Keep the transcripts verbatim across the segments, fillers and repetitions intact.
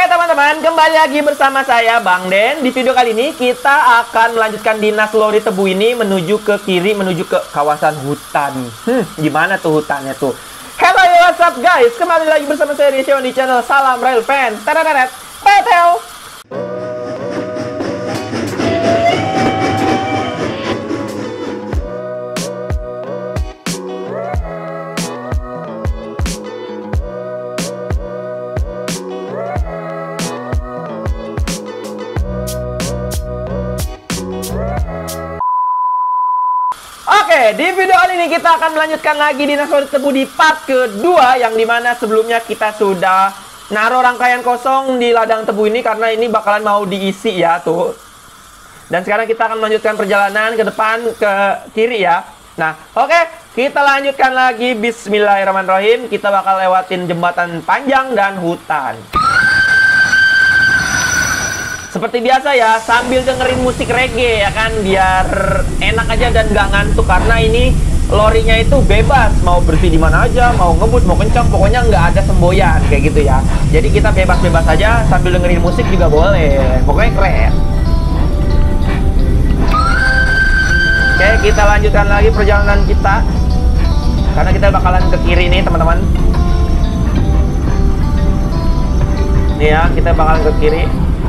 teman-teman, kembali lagi bersama saya Bang Den. Di video kali ini kita akan melanjutkan dinas lori tebu ini menuju ke kiri, menuju ke kawasan hutan. Hmm, gimana tuh hutannya tuh? Hello, what's up guys? Kembali lagi bersama saya di channel Salam Rail Fan. Tadadadat, petel. Oke, di video kali ini kita akan melanjutkan lagi dinas lori tebu di part kedua, yang dimana sebelumnya kita sudah naruh rangkaian kosong di ladang tebu ini karena ini bakalan mau diisi ya tuh. Dan sekarang kita akan melanjutkan perjalanan ke depan ke kiri ya. Nah, oke, kita lanjutkan lagi. Bismillahirrahmanirrahim. Kita bakal lewatin jembatan panjang dan hutan. Seperti biasa ya, sambil dengerin musik reggae ya kan, biar enak aja dan gak ngantuk. Karena ini lorinya itu bebas, mau berhenti di mana aja, mau ngebut, mau kencang, pokoknya nggak ada semboyan kayak gitu ya. Jadi kita bebas-bebas aja sambil dengerin musik juga boleh, pokoknya keren. Oke, kita lanjutkan lagi perjalanan kita, karena kita bakalan ke kiri nih teman-teman. Nih ya, kita bakalan ke kiri.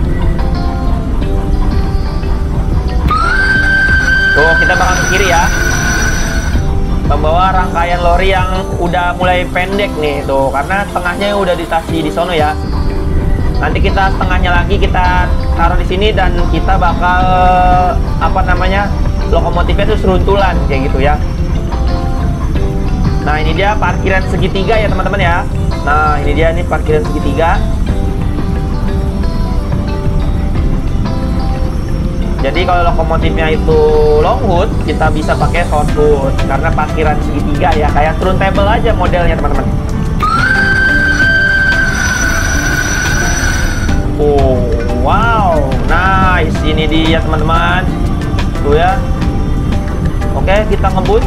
Tuh, kita bakal ke kiri ya. Membawa rangkaian lori yang udah mulai pendek nih tuh, karena tengahnya udah ditasi di sono ya. Nanti kita setengahnya lagi kita taruh di sini dan kita bakal apa namanya, lokomotifnya tuh seruntulan kayak gitu ya. Nah, ini dia parkiran segitiga ya teman-teman ya. Nah, ini dia nih parkiran segitiga. Jadi kalau lokomotifnya itu long hood, kita bisa pakai short hood karena parkiran segitiga ya, kayak turntable aja modelnya teman-teman. Oh, wow, nice. Ini dia teman-teman. Tuh ya. Oke, kita ngebut.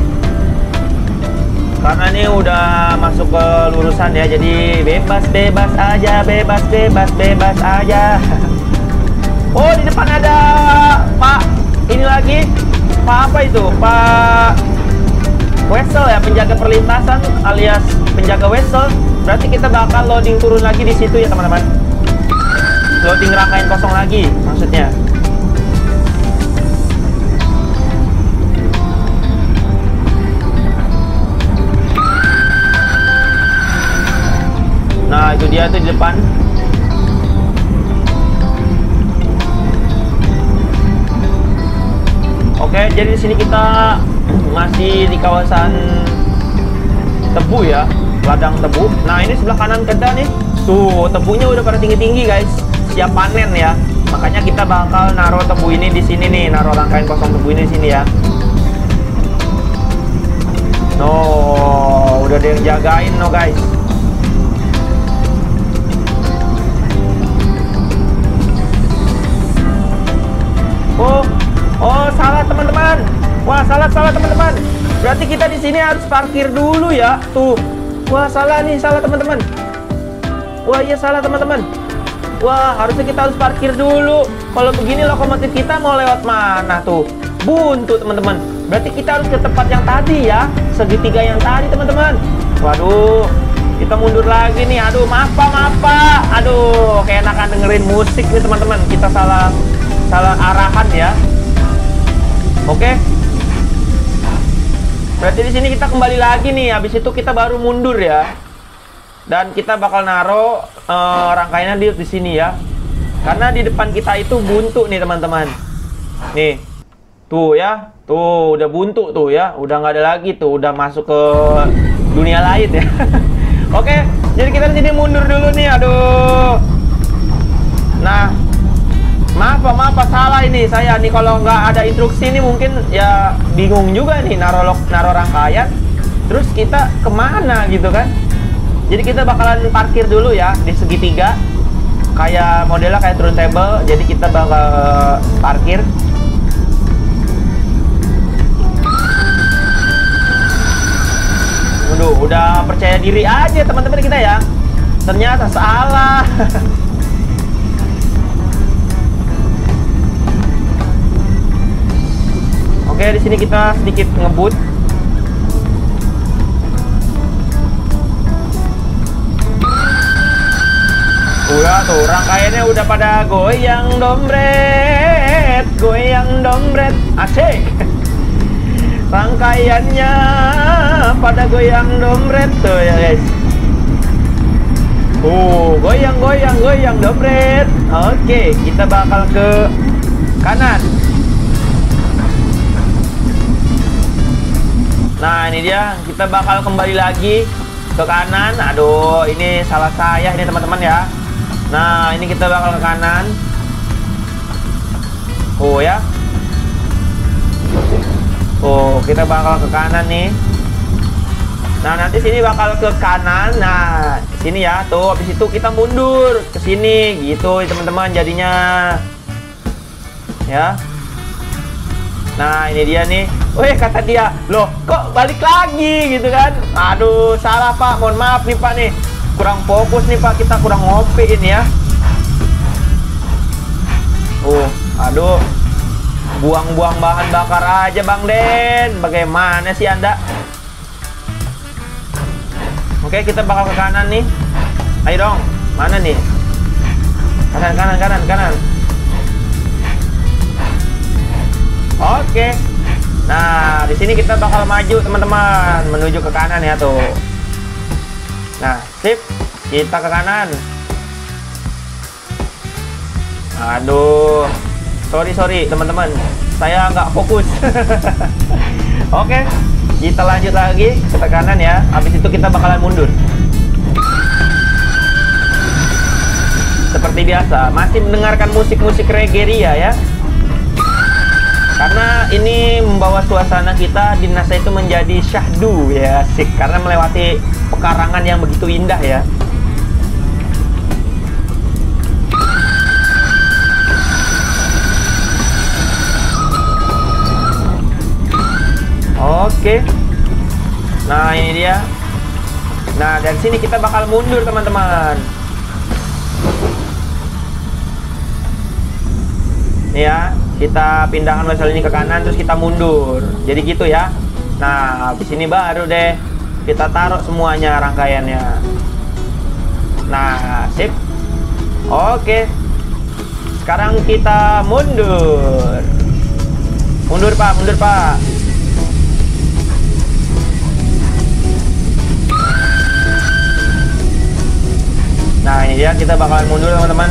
Karena ini udah masuk ke lurusan ya, jadi bebas-bebas aja, bebas-bebas bebas aja. Oh, di depan ada Pak, ini lagi Pak apa itu? Pak Wesel ya, penjaga perlintasan alias penjaga Wesel. Berarti kita bakal loading turun lagi di situ ya teman-teman. Loading rangkaian kosong lagi maksudnya. Nah, itu dia tuh di depan. Oke, jadi di sini kita masih di kawasan tebu ya, ladang tebu. Nah, ini sebelah kanan kita nih, tuh tebunya udah pada tinggi-tinggi guys, siap panen ya. Makanya kita bakal naruh tebu ini di sini nih, naruh rangkaian kosong tebu ini di sini ya. No, udah ada yang jagain no guys. Oh. Oh, salah teman-teman. Wah, salah salah teman-teman. Berarti kita di sini harus parkir dulu ya. Tuh. Wah, salah nih, salah teman-teman. Wah, iya salah teman-teman. Wah, harusnya kita harus parkir dulu. Kalau begini lokomotif kita mau lewat mana tuh? Buntu teman-teman. Berarti kita harus ke tempat yang tadi ya, segitiga yang tadi teman-teman. Waduh, kita mundur lagi nih. Aduh, maaf Pak, maaf Pak. Aduh, kayak enakan dengerin musik nih teman-teman. Kita salah salah arahan ya. Oke, berarti di sini kita kembali lagi nih. Habis itu kita baru mundur ya, dan kita bakal naruh uh, rangkaiannya di, di sini ya. Karena di depan kita itu buntu nih teman-teman. Nih, tuh ya, tuh udah buntu tuh ya, udah nggak ada lagi tuh, udah masuk ke dunia lain ya. Oke, jadi kita di sini mundur dulu nih. Aduh, nah. Maaf Pak, maaf Pak, salah ini saya nih, kalau nggak ada instruksi nih mungkin ya bingung juga nih naruh naruh rangkaian. Terus kita kemana gitu kan? Jadi kita bakalan parkir dulu ya di segitiga, kayak modelnya kayak turntable. Jadi kita bakal parkir. Waduh, udah percaya diri aja teman-teman kita ya. Ternyata salah. di sini kita sedikit ngebut. Udah tuh rangkaiannya udah pada goyang dompret, goyang dompret, asik. Rangkaiannya pada goyang dompret tuh ya guys. Oh, goyang goyang goyang dompret. Oke, kita bakal ke kanan. Nah ini dia, kita bakal kembali lagi ke kanan. Aduh, ini salah saya ini teman-teman ya. Nah ini kita bakal ke kanan. Oh ya. Oh, kita bakal ke kanan nih. Nah nanti sini bakal ke kanan. Nah sini ya, tuh habis itu kita mundur ke sini gitu teman-teman jadinya ya. Nah ini dia nih. Weh, kata dia, loh kok balik lagi gitu kan. Aduh, salah Pak, mohon maaf nih Pak nih. Kurang fokus nih Pak, kita kurang ngopi ini ya. Oh, aduh. Buang-buang bahan bakar aja Bang Den. Bagaimana sih Anda? Oke, kita bakal ke kanan nih. Ayo dong, mana nih? Kanan, kanan, kanan, kanan. Oke. Nah, di sini kita bakal maju teman-teman menuju ke kanan ya tuh. Nah, sip. Kita ke kanan. Aduh. Sorry, sorry teman-teman. Saya nggak fokus. Oke. Kita lanjut lagi ke kanan ya. Habis itu kita bakalan mundur. Seperti biasa, masih mendengarkan musik-musik reggae Ria ya. Karena ini membawa suasana kita di Nasa itu menjadi syahdu ya, asik. Karena melewati pekarangan yang begitu indah ya. Oke. Nah ini dia. Nah dari sini kita bakal mundur teman-teman. Nih ya. Kita pindahkan vesel ini ke kanan, terus kita mundur. Jadi gitu ya. Nah, habis ini baru deh kita taruh semuanya rangkaiannya. Nah, sip. Oke. Sekarang kita mundur. Mundur Pak, mundur Pak. Nah, ini dia, kita bakalan mundur teman-teman.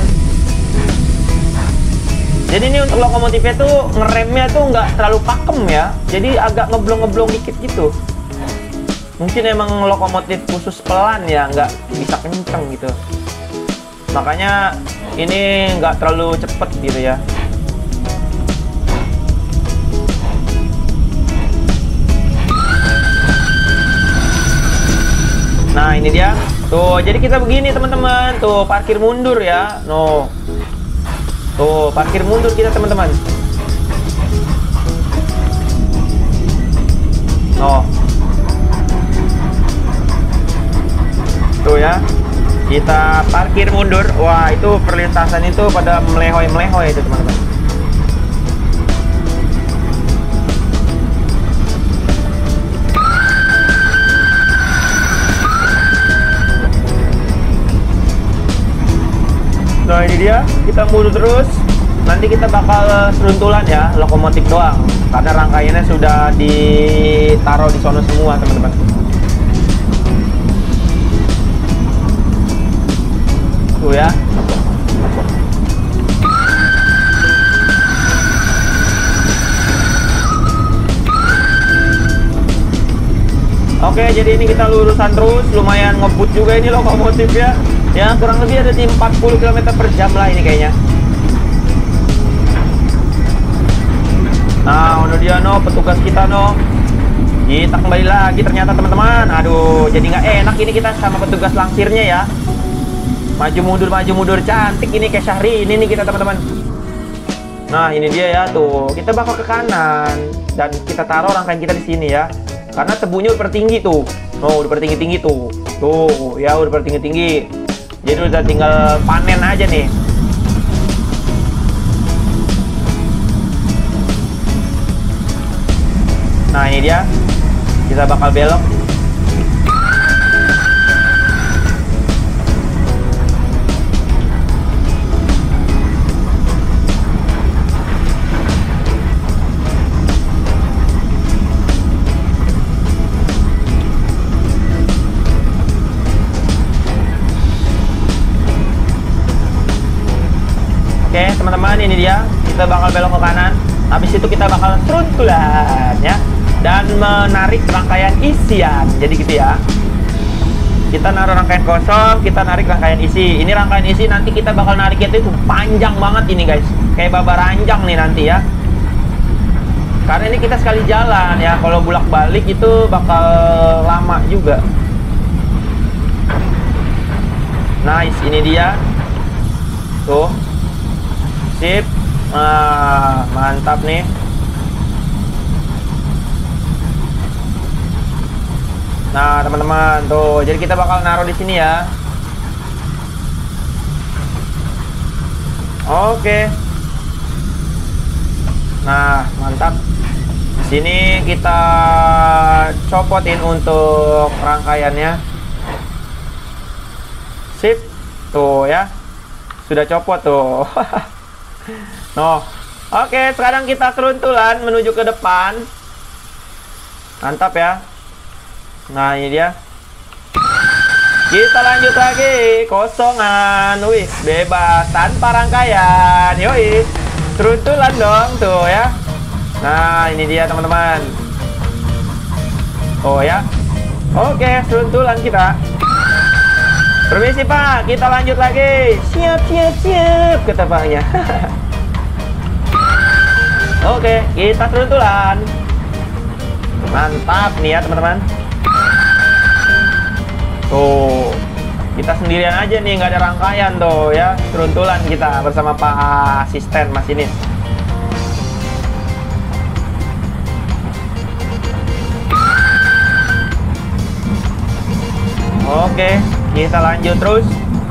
Jadi ini untuk lokomotifnya tuh ngeremnya tuh nggak terlalu pakem ya. Jadi agak ngeblong-ngeblong dikit gitu. Mungkin emang lokomotif khusus pelan ya, nggak bisa kenceng gitu. Makanya ini nggak terlalu cepet gitu ya. Nah ini dia. Tuh, jadi kita begini teman-teman. Tuh, parkir mundur ya. No. Tuh, parkir mundur kita teman-teman. Oh. Tuh ya. Kita parkir mundur. Wah, itu perlintasan itu pada melehoi-melehoi itu teman-teman. Nah ini dia, kita mundur terus. Nanti kita bakal seruntulan ya, lokomotif doang. Karena rangkaiannya sudah ditaruh di sono semua teman-teman. Tuh ya. Oke, jadi ini kita lurusan terus. Lumayan ngebut juga ini lokomotif ya. Ya kurang lebih ada di empat puluh kilometer per jam lah ini kayaknya. Nah udah dia no, petugas kita no. Kita kembali lagi ternyata teman-teman. Aduh, jadi nggak enak ini kita sama petugas langsirnya ya. Maju mundur, maju mundur, cantik ini kayak Syahrini nih kita teman-teman. Nah ini dia ya tuh, kita bakal ke kanan dan kita taruh rangkaian kita di sini ya. Karena tebunya udah tinggi tuh. Oh, udah tinggi-tinggi tuh. Tuh, ya udah tinggi-tinggi. Jadi udah tinggal panen aja nih. Nah, ini dia. Kita bakal belok. Oke, teman-teman, ini dia. Kita bakal belok ke kanan. Habis itu kita bakal seruntulan ya. Dan menarik rangkaian isian. Jadi gitu ya. Kita naruh rangkaian kosong, kita narik rangkaian isi. Ini rangkaian isi nanti kita bakal narik itu panjang banget ini, guys. Kayak baba ranjang nih nanti ya. Karena ini kita sekali jalan ya. Kalau bolak-balik itu bakal lama juga. Nice, ini dia. Tuh. Sip. Ah, mantap nih. Nah, teman-teman, tuh. Jadi kita bakal naruh di sini ya. Oke. Nah, mantap. Di sini kita copotin untuk rangkaiannya. Sip. Tuh ya. Sudah copot tuh. No. Oke, sekarang kita seruntulan menuju ke depan. Mantap ya. Nah, ini dia. Kita lanjut lagi. Kosongan. Wih, bebas tanpa rangkaian. Yoi. Seruntulan dong tuh ya. Nah, ini dia teman-teman. Oh ya. Oke, seruntulan kita. Permisi Pak, kita lanjut lagi. Siap, siap, siap, kata Paknya. Oke, kita seruntulan. Mantap nih ya teman-teman. Tuh, kita sendirian aja nih, nggak ada rangkaian tuh ya. Seruntulan kita bersama Pak asisten masinis. Oke, kita lanjut terus.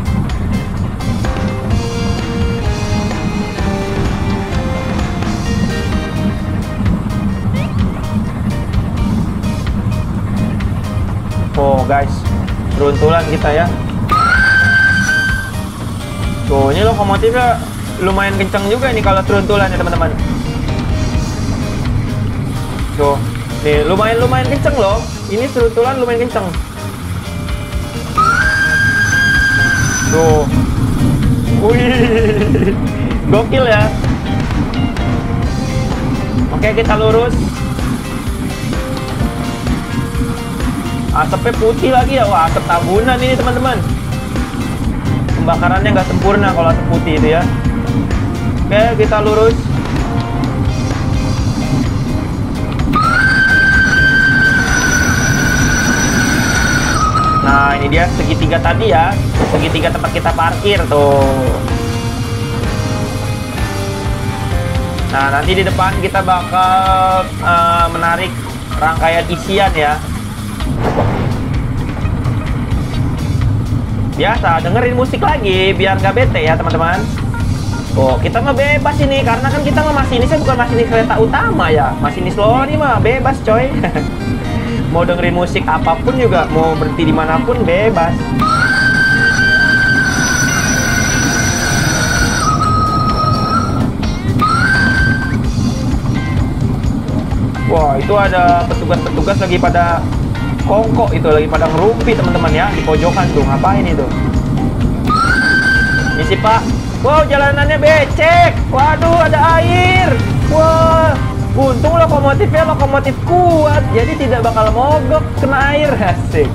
Oh guys, seruntulan kita ya. Tuh, ini lokomotifnya lumayan kencang juga nih kalau seruntulan ya teman-teman. Tuh, nih lumayan-lumayan kencang loh. Ini seruntulan lumayan kencang. Tuh. Wih. Gokil ya. Oke, kita lurus. Asapnya putih lagi ya. Wah, asap tabunan ini teman-teman. Pembakarannya nggak sempurna kalau asap putih itu ya. Oke, kita lurus. Nah, ini dia segitiga tadi ya. Segitiga tempat kita parkir tuh. Nah, nanti di depan kita bakal uh, menarik rangkaian isian ya. Biasa, dengerin musik lagi biar nggak bete ya teman-teman. Oh, kita mah bebas ini karena kan kita mah masinisnya bukan masinis kereta utama ya. Masinis lori mah bebas coy. Mau dengerin musik apapun juga, mau berhenti dimanapun bebas. Wah, itu ada petugas-petugas lagi pada kongkok itu, lagi pada ngerumpi teman-teman ya, di pojokan tuh. Ngapain itu? Ini sih Pak. Wow, jalanannya becek. Waduh, ada air. Wah, untung lokomotifnya lokomotif kuat, jadi tidak bakal mogok kena air. Asik.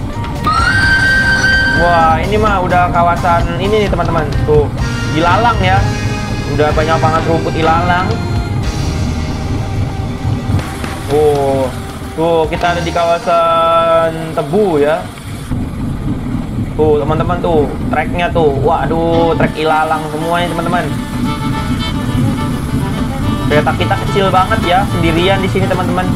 Wah, ini mah udah kawasan ini nih teman-teman. Tuh, ilalang ya. Udah banyak banget rumput ilalang. Oh, tuh kita ada di kawasan Tebu ya. Tuh teman-teman tuh, treknya tuh. Waduh, trek ilalang semuanya teman-teman. Kereta kita kecil banget ya, sendirian di sini teman-teman.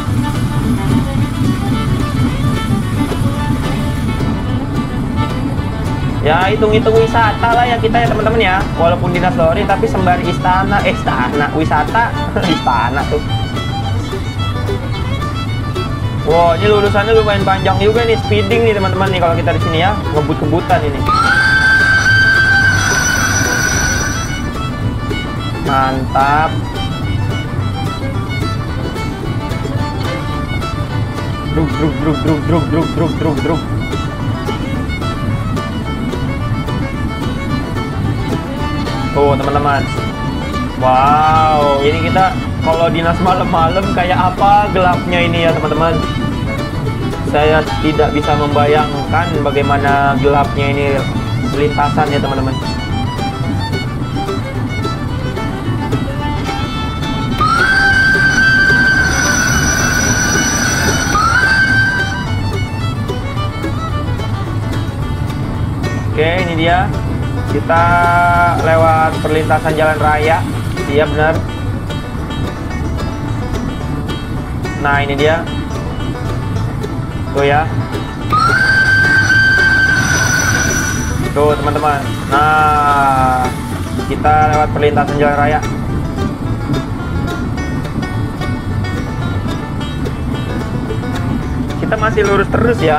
Ya, hitung-hitung wisata lah ya kita ya teman-teman ya. Walaupun dinas lori tapi sembari istana, eh istana, wisata, istana tuh. Wow, ini lurusannya lumayan panjang juga nih, speeding nih teman-teman nih kalau kita di sini ya, ngebut-kebutan ini. Mantap. Druk druk druk druk druk druk druk druk druk. Tuh teman-teman. Wow, ini kita kalau dinas malam-malam kayak apa gelapnya ini ya teman-teman. Saya tidak bisa membayangkan bagaimana gelapnya ini lintasan ya teman-teman. Oke, ini dia. Kita lewat perlintasan jalan raya. Iya benar. Nah, ini dia. Tuh ya. Tuh, teman-teman. Nah, kita lewat perlintasan jalan raya. Kita masih lurus terus ya.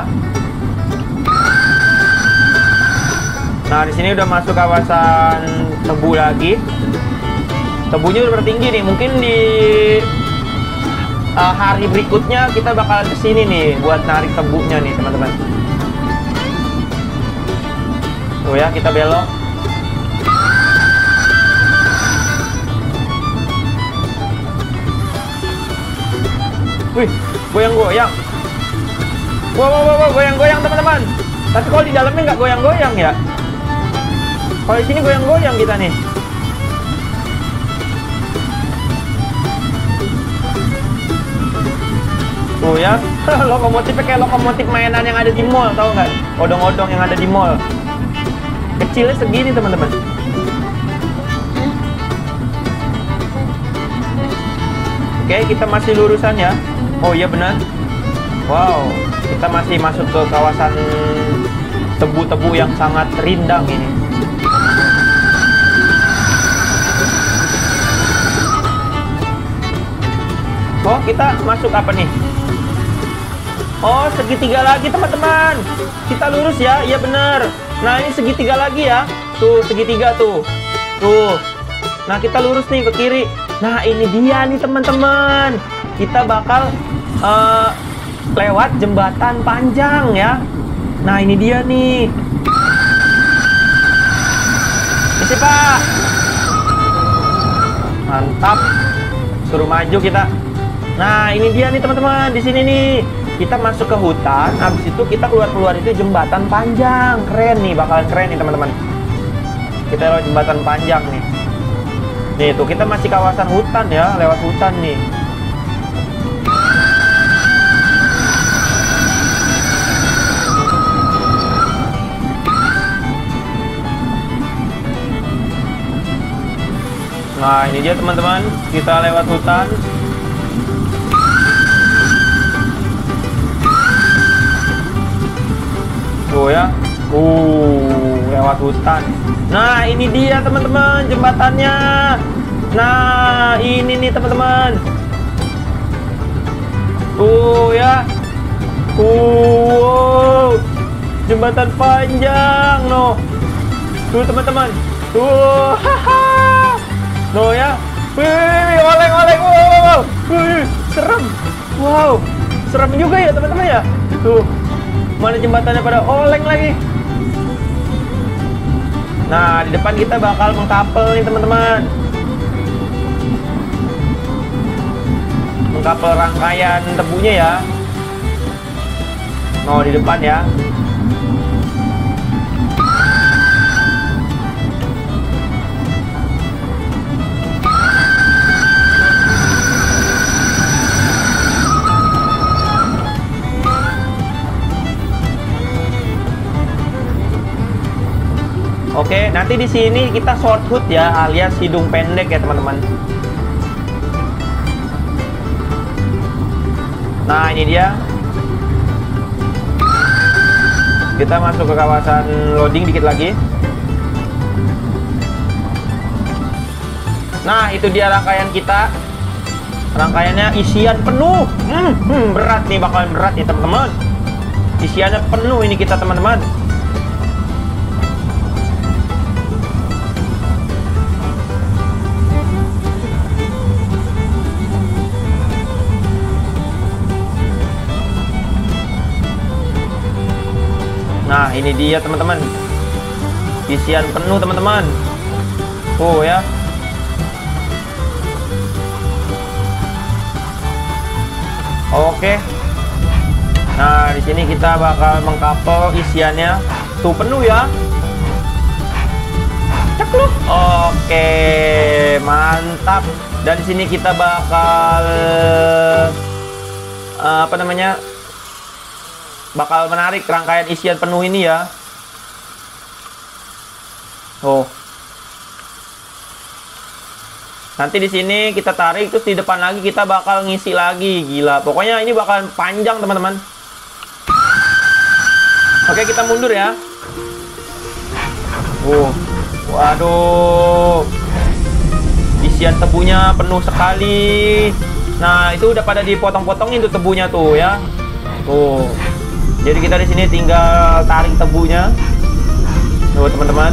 Nah, di sini udah masuk kawasan Tebu lagi. Tebunya udah bertinggi nih. Mungkin di uh, hari berikutnya kita bakal kesini nih buat narik tebunya nih teman-teman. Tuh ya, kita belok. Wih, goyang-goyang. Wow, wow, wow, goyang-goyang teman-teman. Tapi kalau di dalamnya nggak goyang-goyang ya. Kalau di sini goyang-goyang kita nih. Tuh ya, lokomotifnya kayak lokomotif mainan yang ada di mall, tahu nggak? Odong-odong yang ada di mall. Kecilnya segini teman-teman. Oke, kita masih lurusan ya. Oh iya benar. Wow, kita masih masuk ke kawasan tebu-tebu yang sangat rindang ini. Oh, kita masuk apa nih? Oh, segitiga lagi teman-teman. Kita lurus ya, iya bener. Nah, ini segitiga lagi ya. Tuh, segitiga tuh. Tuh. Nah, kita lurus nih ke kiri. Nah, ini dia nih teman-teman. Kita bakal uh, lewat jembatan panjang ya. Nah, ini dia nih. Isi Pak. Mantap. Suruh maju kita. Nah, ini dia nih teman-teman. Di sini nih kita masuk ke hutan. Habis itu kita keluar-keluar itu jembatan panjang. Keren nih, bakalan keren nih teman-teman. Kita lewat jembatan panjang nih. Nih tuh kita masih kawasan hutan ya, lewat hutan nih. Nah, ini dia teman-teman. Kita lewat hutan. Tuh ya, uh, lewat hutan. Nah, ini dia teman-teman jembatannya. Nah, ini nih teman-teman. Tuh ya, uh, jembatan panjang, no. Tuh teman-teman, tuh, haha, no ya. Wih, oleng, oleng, wow, wih, serem, wow, serem juga ya teman-teman ya. Tuh. Mana jembatannya pada oleng lagi. Nah, di depan kita bakal mengkapel nih teman-teman. Mengkapel rangkaian tebunya ya. Oh, di depan ya. Oke, nanti di sini kita short hood ya, alias hidung pendek ya teman-teman. Nah, ini dia. Kita masuk ke kawasan loading dikit lagi. Nah, itu dia rangkaian kita. Rangkaiannya isian penuh. Hmm, hmm, berat nih, bakalan berat nih teman-teman. Isiannya penuh ini kita teman-teman. Nah, ini dia teman-teman. Isian penuh teman-teman. Oh ya. Oke. Nah, di sini kita bakal mengkapel isiannya. Tuh penuh ya. Cekluk. Oke, mantap. Dan di sini kita bakal uh, apa namanya? Bakal menarik rangkaian isian penuh ini ya. Oh. Nanti di sini kita tarik, terus di depan lagi kita bakal ngisi lagi. Gila, pokoknya ini bakalan panjang teman-teman. Oke, kita mundur ya. Oh. Waduh. Isian tebunya penuh sekali. Nah, itu udah pada dipotong-potongin tuh tebunya tuh ya. Tuh. Jadi kita di sini tinggal tarik tebunya. Tuh teman-teman.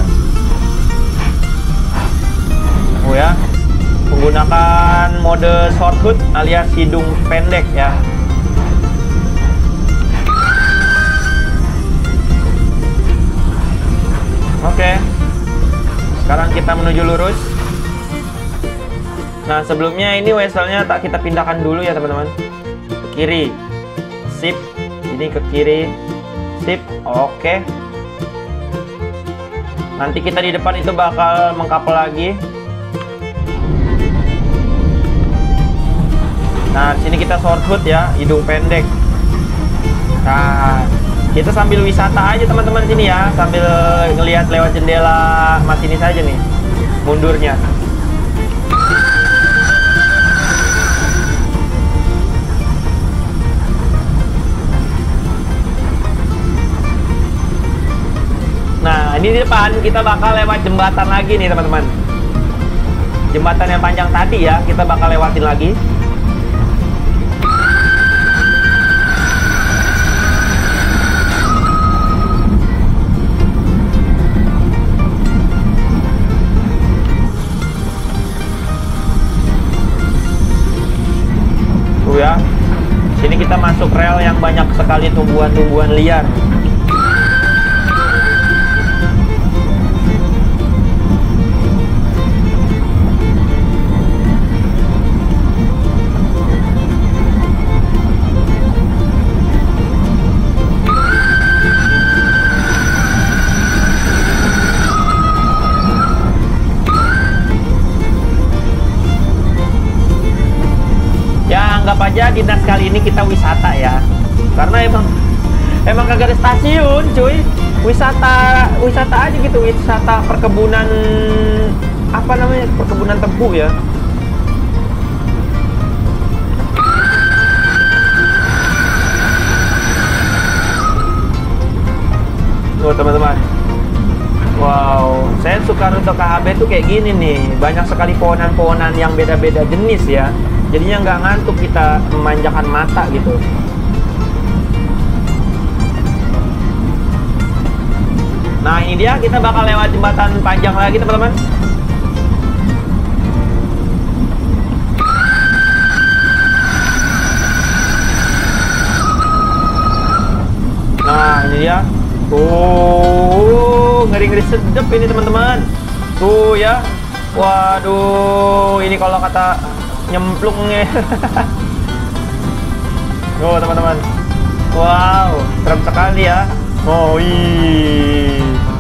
Oh ya. Menggunakan mode shortcut alias hidung pendek ya. Oke. Sekarang kita menuju lurus. Nah, sebelumnya ini wesselnya tak kita pindahkan dulu ya teman-teman. Ke kiri. Sip. Ini ke kiri. Sip. Oke. Nanti kita di depan itu bakal mengkapel lagi. Nah, sini kita shortcut ya, hidung pendek. Nah, kita sambil wisata aja teman-teman sini ya, sambil ngelihat lewat jendela masinis aja nih, mundurnya. Nah, ini di depan kita bakal lewat jembatan lagi nih teman-teman. Jembatan yang panjang tadi ya, kita bakal lewatin lagi. Tuh ya. Sini kita masuk rel yang banyak sekali tumbuhan-tumbuhan liar. Anggap aja dinas kali ini kita wisata ya, karena emang emang kagak ada stasiun cuy, wisata wisata aja gitu, wisata perkebunan, apa namanya, perkebunan tebu ya. Tuh teman-teman, wow, saya suka rute K H B tuh kayak gini nih, banyak sekali pohonan-pohonan yang beda-beda jenis ya. Jadinya nggak ngantuk kita memanjakan mata gitu. Nah, ini dia, kita bakal lewat jembatan panjang lagi teman-teman. Nah, ini dia. Tuh, ngeri-ngeri sedep ini teman-teman. Tuh ya. Waduh, ini kalau kata nyemplungnya. Oh teman-teman, wow, serem sekali ya. Oh ih.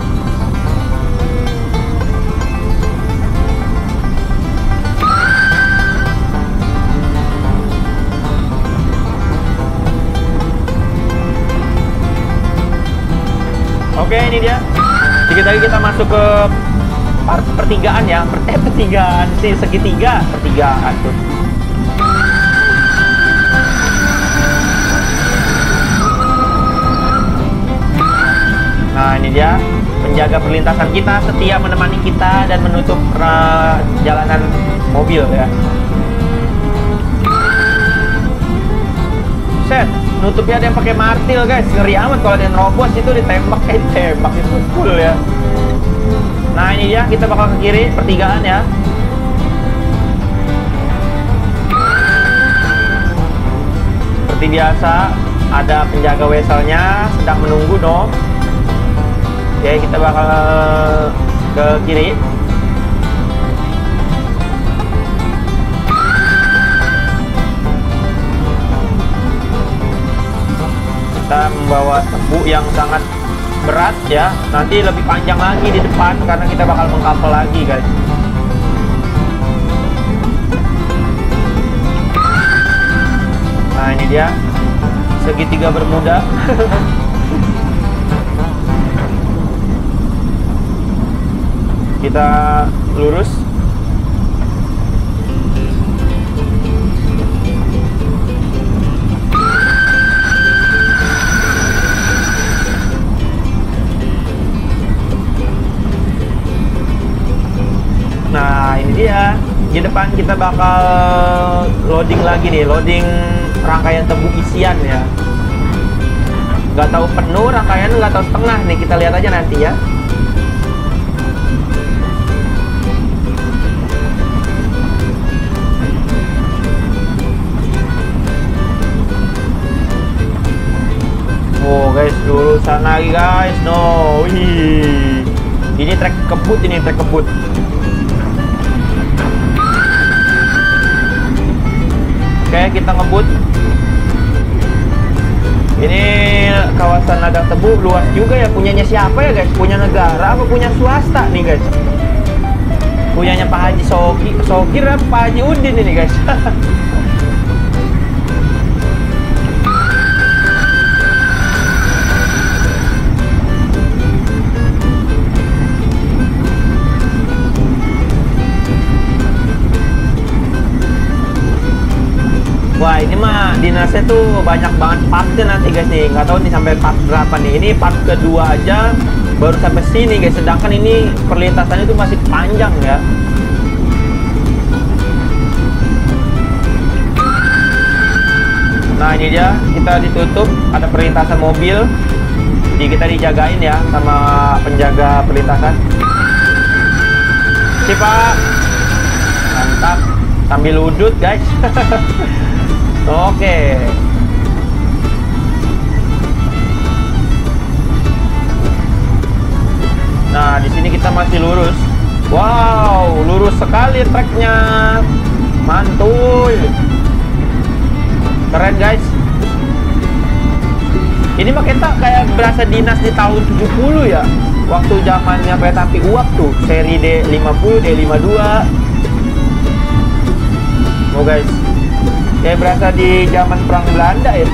Oke, ini dia. Sedikit lagi kita masuk ke pertigaan ya, eh pertigaan sih, segitiga, pertigaan tuh. Nah, ini dia penjaga perlintasan kita, setia menemani kita dan menutup jalanan mobil ya. Set, nutupnya ada yang pakai martil guys. Ngeri amat kalau ada yang nerobos itu ditembak, eh tembak itu full ya. Nah ini dia, kita bakal ke kiri pertigaan ya. Seperti biasa, ada penjaga vesselnya sedang menunggu dong. Oke, kita bakal ke kiri. Kita membawa tebu yang sangat berat ya. Nanti lebih panjang lagi di depan karena kita bakal mengkapal lagi guys. Nah ini dia segitiga bermuda. Kita lurus. Nah ini dia, di depan kita bakal loading lagi nih, loading rangkaian tebu isian ya. Nggak tahu penuh rangkaian, nggak tahu setengah nih, kita lihat aja nanti ya. Oh guys, lurusan lagi guys, no, wih, ini trek kebut, ini trek kebut. Oke, kita ngebut. Ini kawasan ladang tebu luas juga ya. Punyanya siapa ya guys? Punya negara apa punya swasta nih guys? Punyanya Pak Haji Sogi, Sogir apa Pak Haji Udin ini guys? Wah ini mah dinasnya tuh banyak banget partnya nanti guys nih. Nggak tahu nih sampai part berapa nih. Ini part kedua aja baru sampai sini guys. Sedangkan ini perlintasan itu masih panjang ya. Nah ini dia, kita ditutup. Ada perlintasan mobil. Jadi kita dijagain ya sama penjaga perlintasan. Si Pak. Mantap. Sambil udut guys. Oke. Nah, di sini kita masih lurus. Wow, lurus sekali treknya. Mantul. Keren, guys. Ini mah kita kayak berasa dinas di tahun tujuh puluh ya. Waktu zamannya kereta api uap tuh, seri D lima puluh, D lima puluh dua. Oh, guys. Kayak berasa di zaman perang Belanda ya.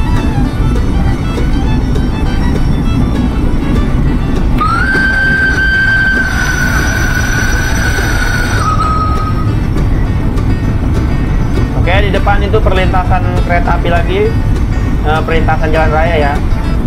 Oke, di depan itu perlintasan kereta api lagi, uh, perlintasan jalan raya ya.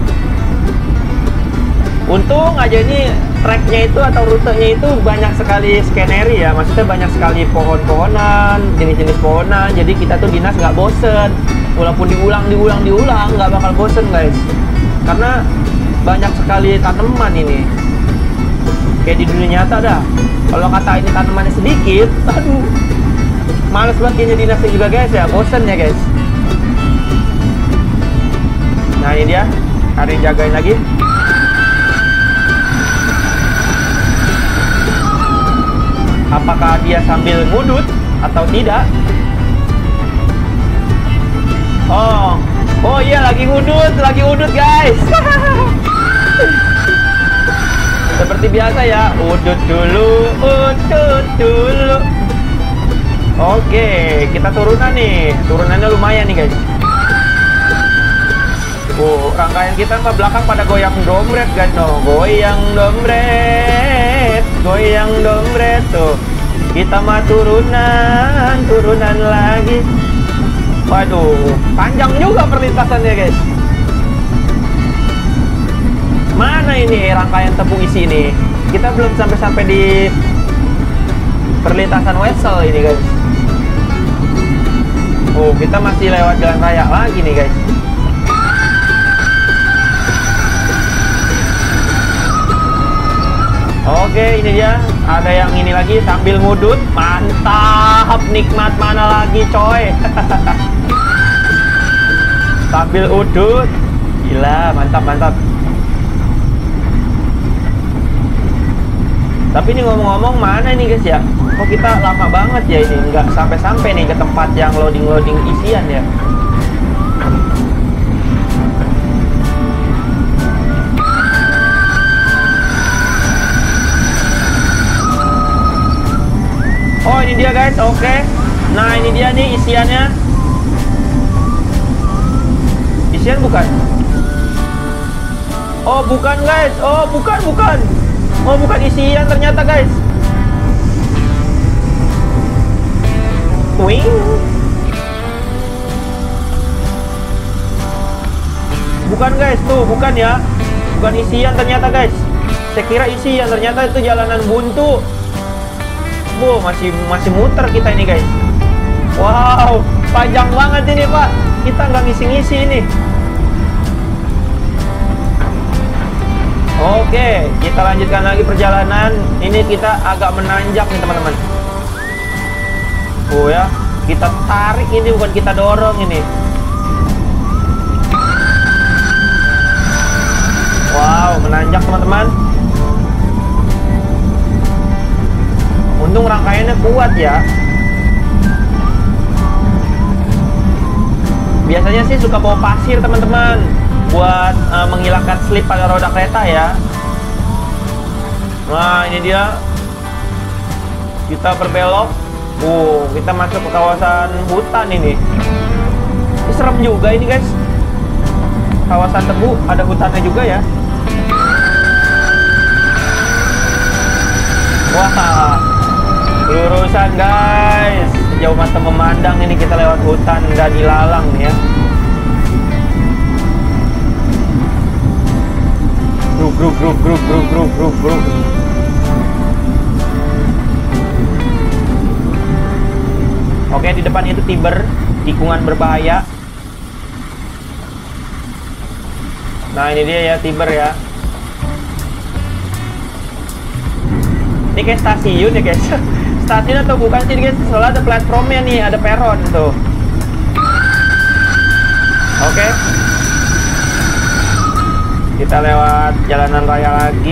Untung aja ini treknya itu atau rutenya itu banyak sekali skeneri ya. Maksudnya banyak sekali pohon-pohonan, jenis-jenis pohonan. Jadi kita tuh dinas nggak bosen. Walaupun diulang, diulang, diulang, nggak bakal bosen guys. Karena banyak sekali tanaman ini. Kayak di dunia nyata dah. Kalau kata ini tanamannya sedikit, aduh, males banget kayaknya dinasnya juga guys ya. Bosen ya guys. Nah ini dia, ada yang jagain lagi. Apakah dia sambil ngudut atau tidak? Oh, oh iya lagi ngudut, lagi ngudut guys. Seperti biasa ya, udut dulu, udut dulu. Oke, kita turunan nih, turunannya lumayan nih guys. Oh, rangkaian kita mah belakang pada goyang dompret kan, no, goyang dompret, goyang dompret tuh. Kita mah turunan, turunan lagi. Waduh, panjang juga perlintasannya guys. Mana ini rangkaian tebu isi ini? Kita belum sampai-sampai di perlintasan Wesel ini guys. Oh, kita masih lewat jalan raya lagi nih guys. Oke, ini dia. Ada yang ini lagi sambil ngudut. Mantap, nikmat mana lagi, coy. Sambil udut. Gila, mantap, mantap. Tapi ini ngomong-ngomong mana nih guys ya? Kok kita lama banget ya ini? Nggak sampai-sampai nih ke tempat yang loading-loading isian ya. Oh ini dia guys, oke. Nah ini dia nih isiannya. Isian bukan? Oh bukan guys, oh bukan bukan. Oh bukan isian ternyata guys. Wing. Bukan guys, tuh bukan ya. Bukan isian ternyata guys. Saya kira isian, ternyata itu jalanan buntu. Wow, masih masih muter kita ini guys. Wow, panjang banget ini pak. Kita nggak ngisi-ngisi ini. Oke, kita lanjutkan lagi perjalanan. Ini kita agak menanjak nih teman-teman. Oh ya, kita tarik ini, bukan kita dorong ini. Wow, menanjak teman-teman. Untung rangkaiannya kuat ya. Biasanya sih suka bawa pasir teman-teman, buat uh, menghilangkan slip pada roda kereta ya. Nah ini dia. Kita berbelok. Uh, kita masuk ke kawasan hutan ini. Ini serem juga ini guys. Kawasan Tebu, ada hutannya juga ya. Wah, lurusan guys. Sejauh mata memandang ini kita lewat hutan dan ilalang nih ya. Gruk gruk gruk gruk gruk gruk gruk gruk. Oke, di depan itu Tiber, tikungan berbahaya. Nah ini dia ya, Tiber ya. Ini kayak stasiun ya guys. Stasiun atau bukan sih guys? Soalnya ada platformnya nih, ada peron tuh. Oke. Kita lewat jalanan raya lagi.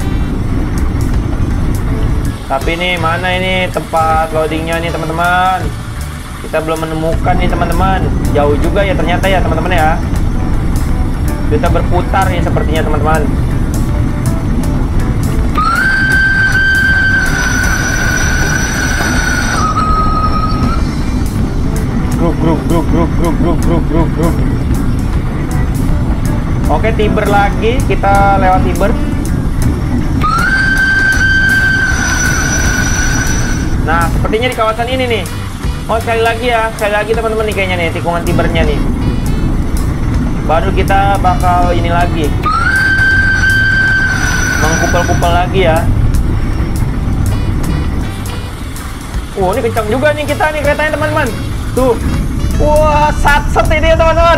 Tapi ini mana ini tempat loadingnya nih teman-teman? Kita belum menemukan nih teman-teman. Jauh juga ya ternyata ya teman-teman ya. Kita berputar nih sepertinya teman-teman. Grup grup grup grup grup grup grup grup grup. Oke, Tiber lagi, kita lewat Tiber. Nah, sepertinya di kawasan ini nih. Oh, sekali lagi ya, sekali lagi teman-teman nih kayaknya nih, tikungan Tibernya nih. Baru kita bakal ini lagi. Mengkupal-kupal lagi ya. Oh, ini kencang juga nih kita nih keretanya teman-teman. Tuh. Wah, sat-set ini ya teman-teman.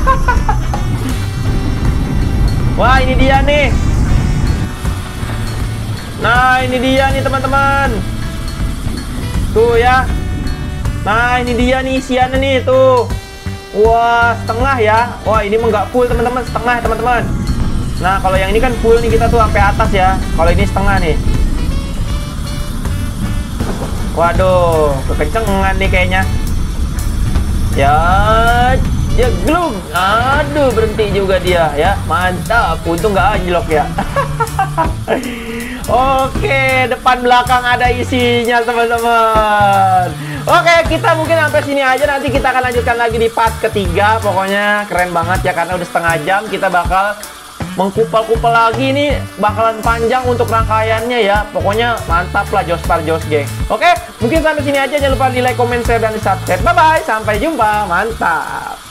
Wah, ini dia nih. Nah, ini dia nih teman-teman. Tuh ya. Nah, ini dia nih isiannya nih tuh. Wah, setengah ya. Wah, ini mah nggak full teman-teman, setengah teman-teman. Nah, kalau yang ini kan full nih kita tuh sampai atas ya. Kalau ini setengah nih. Waduh, kekencengan nih kayaknya. Ya, ya glung. Aduh, berhenti juga dia ya. Mantap, untung nggak anjlok ya. Oke, depan belakang ada isinya teman-teman. Oke, kita mungkin sampai sini aja. Nanti kita akan lanjutkan lagi di part ketiga. Pokoknya keren banget ya, karena udah setengah jam. Kita bakal mengkupal-kupal lagi nih. Bakalan panjang untuk rangkaiannya ya. Pokoknya mantap lah Jospar Jos geng. Oke, mungkin sampai sini aja. Jangan lupa di like, comment, share, dan di subscribe. Bye-bye, sampai jumpa. Mantap.